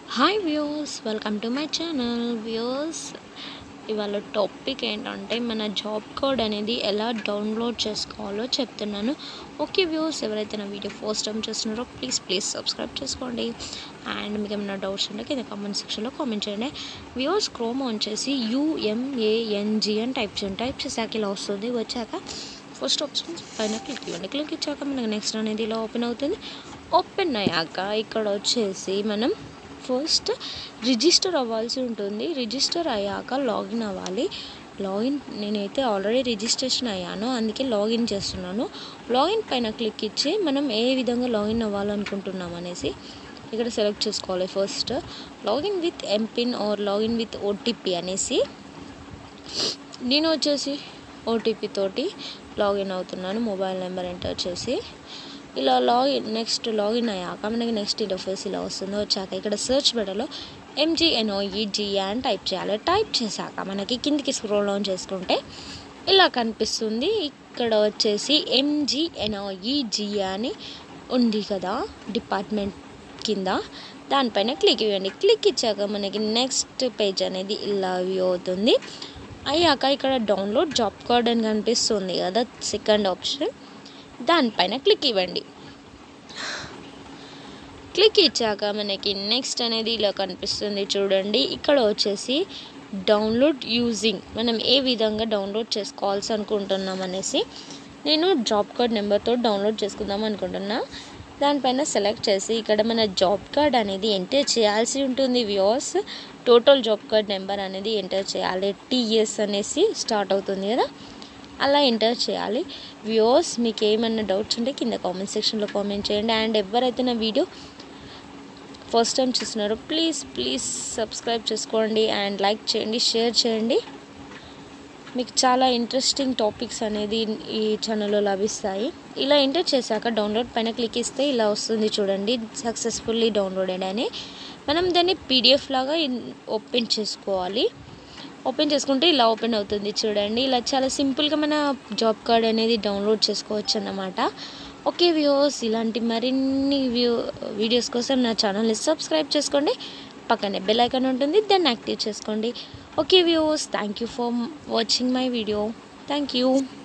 Hi views, welcome to my channel. Views, ఇవాళ topic ఏంటంటే మన జాబ్ కోడ్ అనేది ఎలా డౌన్లోడ్ చేసుకోవాలో చెప్తున్నాను. ఓకే వ్యూస్, ఎవరైతే నా వీడియో ఫస్ట్ టైం చేస్తున్నారో ప్లీజ్ సబ్స్క్రైబ్ చేసుకోండి. అండ్ మీకు ఏమైనా డౌట్స్ ఉంటే కింద కామెంట్ సెక్షన్లో కామెంట్ చేయండి. వ్యూస్, క్రోమ్ ఆన్ చేసి UMANG అని టైప్ చేయండి. టైప్ చేసాక ఇలా వస్తుంది. వచ్చాక ఫస్ట్ ఆప్షన్ పైన క్లిక్ ఇవ్వండి. క్లిక్ ఇచ్చాక మనకి నెక్స్ట్ అనేది ఇలా ఓపెన్ అవుతుంది. ఓపెన్ అయ్యాక ఇక్కడ వచ్చేసి మనం ఫస్ట్ రిజిస్టర్ అవ్వాల్సి ఉంటుంది. రిజిస్టర్ అయ్యాక లాగిన్ అవ్వాలి. నేనైతే ఆల్రెడీ రిజిస్ట్రేషన్ అయ్యాను, అందుకే లాగిన్ చేస్తున్నాను. లాగిన్ పైన క్లిక్ ఇచ్చి మనం ఏ విధంగా లాగిన్ అవ్వాలనుకుంటున్నాం అనేసి ఇక్కడ సెలెక్ట్ చేసుకోవాలి. First login with MPIN or login with OTP అనేసి నేను వచ్చేసి OTP తోటి లాగిన్ అవుతున్నాను. మొబైల్ నెంబర్ ఎంటర్ చేసి ఇలా లాగిన్ అయ్యాక మనకి నెక్స్ట్ ఇంటర్ఫేస్ ఇలా వస్తుంది. వచ్చాక ఇక్కడ సెర్చ్ బటన్లో MGNOEGA అని టైప్ చేయాలి. టైప్ చేశాక మనకి కిందికి స్క్రోల్ డౌన్ చేసుకుంటే ఇలా కనిపిస్తుంది. ఇక్కడ వచ్చేసి MGNOEGA అని ఉంది కదా డిపార్ట్మెంట్ కింద, దానిపైన క్లిక్ ఇవ్వండి. క్లిక్ ఇచ్చాక మనకి నెక్స్ట్ పేజ్ అనేది ఇలా వ్యూ అవుతుంది. అయ్యాక ఇక్కడ డౌన్లోడ్ జాబ్ కార్డ్ అని కనిపిస్తుంది కదా, సెకండ్ ఆప్షన్, దానిపైన క్లిక్ ఇవ్వండి. క్లిక్ ఇచ్చాక మనకి నెక్స్ట్ అనేది ఇలా కనిపిస్తుంది చూడండి. ఇక్కడ వచ్చేసి డౌన్లోడ్ యూజింగ్, మనం ఏ విధంగా డౌన్లోడ్ చేసుకోవాల్సి అనుకుంటున్నాం అనేసి నేను జాబ్ కార్డ్ నెంబర్తో డౌన్లోడ్ చేసుకుందాం అనుకుంటున్నా. దానిపైన సెలెక్ట్ చేసి ఇక్కడ మన జాబ్ కార్డ్ అనేది ఎంటర్ చేయాల్సి ఉంటుంది. Views, total job card number అనేది ఎంటర్ చేయాలి. TS అనేసి స్టార్ట్ అవుతుంది కదా, అలా ఎంటర్ చేయాలి. వ్యూస్, మీకు ఏమన్నా డౌట్స్ ఉంటే కింద కామెంట్ సెక్షన్లో కామెంట్ చేయండి. అండ్ ఎవరైతే నా వీడియో ఫస్ట్ టైం చూస్తున్నారో ప్లీజ్ సబ్స్క్రైబ్ చేసుకోండి అండ్ లైక్ చేయండి, షేర్ చేయండి. మీకు చాలా ఇంట్రెస్టింగ్ టాపిక్స్ అనేది ఈ ఛానల్లో లభిస్తాయి. ఇలా ఎంటర్ చేశాక డౌన్లోడ్ పైన క్లిక్ ఇస్తే ఇలా వస్తుంది చూడండి, సక్సెస్ఫుల్లీ డౌన్లోడెడ్ అని. మనం దాన్ని PDF లాగా ఓపెన్ చేసుకోవాలి. ఓపెన్ చేసుకుంటే ఇలా ఓపెన్ అవుతుంది చూడండి. ఇలా చాలా సింపుల్గా మన జాబ్ కార్డ్ అనేది డౌన్లోడ్ చేసుకోవచ్చు అన్నమాట. ఓకే వ్యూస్, ఇలాంటి మరిన్ని వీడియోస్ కోసం నా ఛానల్ని సబ్స్క్రైబ్ చేసుకోండి. పక్కనే బెల్ ఐకాన్ ఉంటుంది, దాన్ని యాక్టివ్ చేసుకోండి. Okay views, thank you for watching my video. Thank you.